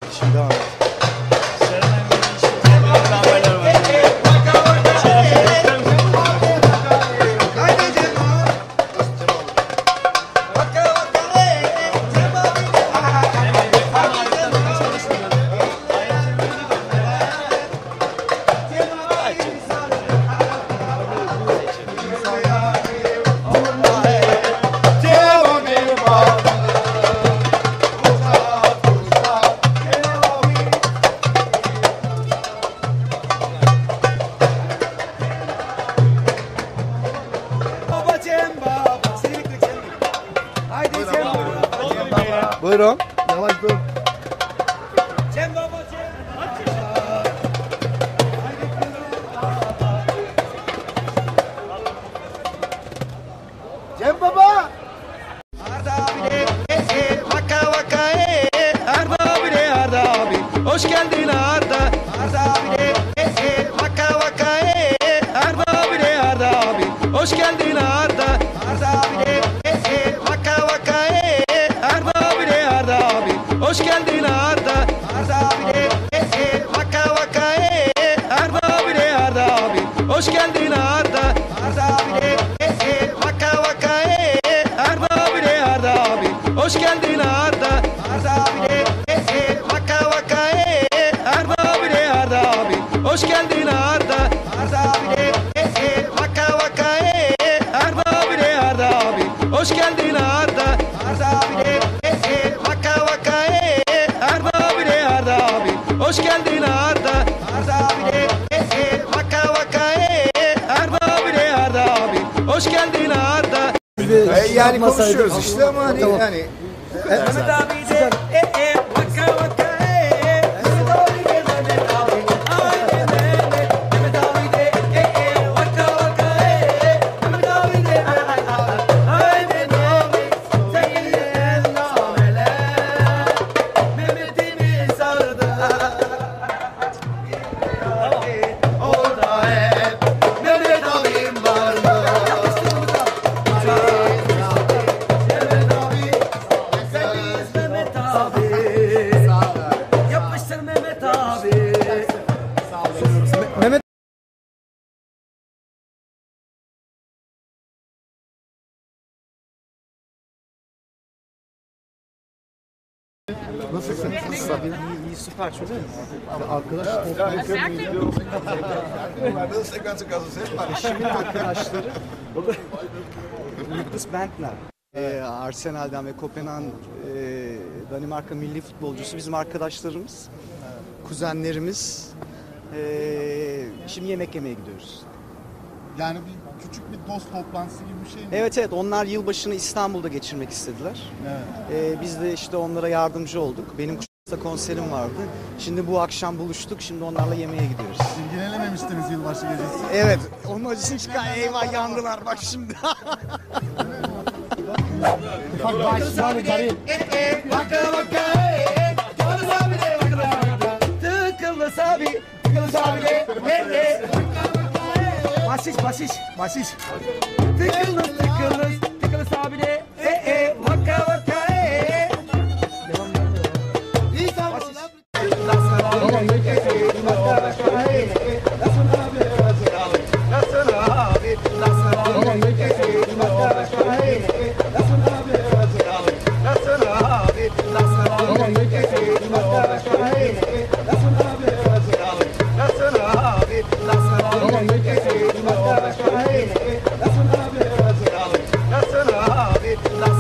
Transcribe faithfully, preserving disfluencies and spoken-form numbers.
Şimdi devam et. Buyurun. Yavaş dur. Cem baba Cem. Cem baba. Arda abi de e e vaka vaka e e Arda abi de Arda abi hoş geldin Arda. Arda abi de e e vaka vaka e e Arda abi de Arda abi hoş geldin Arda. Arda abi de e e vaka vaka e e Arda abi de Arda abi hoş geldin Arda. Arda abi de e e vaka vaka e e Arda abi de Arda abi hoş geldin Arda. Arda abi de e e vaka vaka e e Arda abi de Arda abi hoş geldin Arda. Arda abi de e e vaka vaka e e Arda abi de Arda abi hoş geldin Arda. Arda abi de e e vaka vaka e e Arda abi de Arda abi hoş geldin Arda. Arda abi de e e vaka vaka e e Arda abi de Arda abi hoş geldin Arda. Arda abi de e e vaka vaka e e Arda abi de Arda abi hoş geldin Arda. E, yani konuşuyoruz işte ama hani Tamam. yani. Mehmet abi de e e vaka vaka e e Mehmet abi de Mehmet abi ay Mehmet Mehmet abi de e e vaka vaka e e Mehmet abi de ay ay ay ay Mehmet sevgililer nameler Mehmet'imi sardı orada hep Mehmet abim vardı. Mehmet abi, yapıştır Mehmet abi. Mehmet Nasılsın? Nasılsın? iyi, iyi süper çok iyi. Arkadaş Guardando sequência caso sempre, mas Eşimin arkadaşları Lucas Bentner. Ee, Arsenal'den ve Kopenhag e, Danimarka milli futbolcusu bizim arkadaşlarımız, kuzenlerimiz. Ee, şimdi yemek yemeye gidiyoruz. yani bir küçük bir dost toplantısı gibi bir şey mi? Evet evet, onlar yılbaşını İstanbul'da geçirmek istediler. Evet. Ee, biz de işte onlara yardımcı olduk. Benim Kuşadası'da konserim vardı. Şimdi bu akşam buluştuk. Şimdi onlarla yemeğe gidiyoruz. İlgilenememiştiniz yılbaşı gecesi. Evet, onun acısını çıkar. Eyvah, yandılar bak şimdi. ufak bağış var mı Karim? E e vaka vaka e e Yunus abi de vaka vaka Tıkıllı abi, tıkıllı abi de e e Başiş başiş başiş Tıkıllı tıkıllı tıkıllı abi de e e vaka vaka e e Nasıl abi?